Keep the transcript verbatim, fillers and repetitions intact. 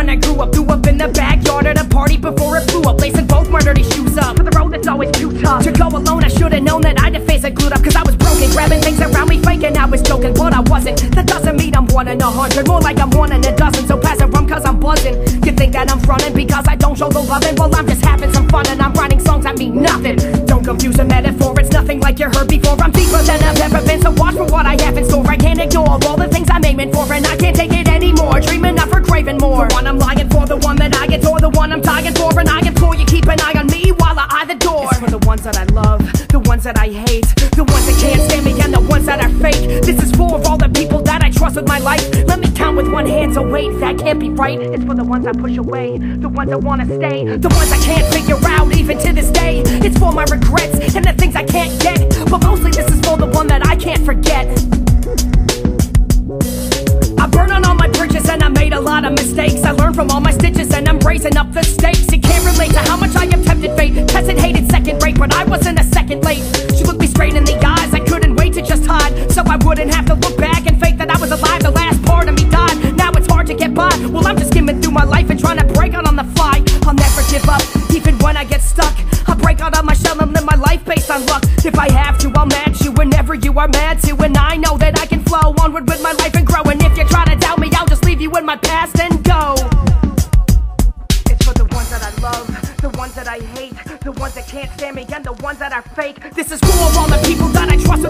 I grew up. Threw up in the backyard at a party before it blew up. Lacing both my dirty shoes up for the road that's always too tough to go alone. I should've known that I'd have face it glued up, cause I was broken, grabbing things around me, faking I was joking, but I wasn't. That doesn't mean I'm one in a hundred, more like I'm one in a dozen. So pass it rum cause I'm buzzing. You think that I'm frontin' because I don't show the loving? Well, I'm just having some fun and I'm writing songs that mean nothing. Don't confuse a metaphor, it's nothing like you heard before. I'm deeper than I've ever been, so watch for what I have in store. I can't ignore all the things I'm aiming for, and I can't take it anymore. Dreaming of for craving more. The one I'm lying for, the one that I adore, the one I'm dying for, and I implore you keep an eye on me while I eye the door. It's for the ones that I love, the ones that I hate, the ones that can't stand me, and the ones that are fake. This is for all the people that I trust with my life. Let me count with one hand, so wait, that can't be right. It's for the ones I push away, the ones that wanna stay, the ones I can't figure out even to this day. It's for my regrets and the things I can't get, but mostly this is for the one that I can't forget. I burned on all my bridges and I made a lot of mistakes. I learned from all my stitches and I'm raising up the stakes. You can't relate to how much I have tempted fate, tested, hated, second rate, but I wasn't a second late. She looked me straight in the eyes, I couldn't wait to just hide, so I wouldn't have to look back and fake that I was alive. The last part of me died, now it's hard to get by. Well, I'm just skimming through my life and trying to break out on the fly. I'll never give up, even when I get stuck. I'll break out of my shell and live my life based on luck. If I have to, I'll match you whenever you are mad to, and I know that I can flow onward with my life and grow. And if you try to doubt me, I'll just leave you in my past and go. It's for the ones that I love, the ones that I hate, the ones that can't stand me, and the ones that are fake. This is for all the people that I trust.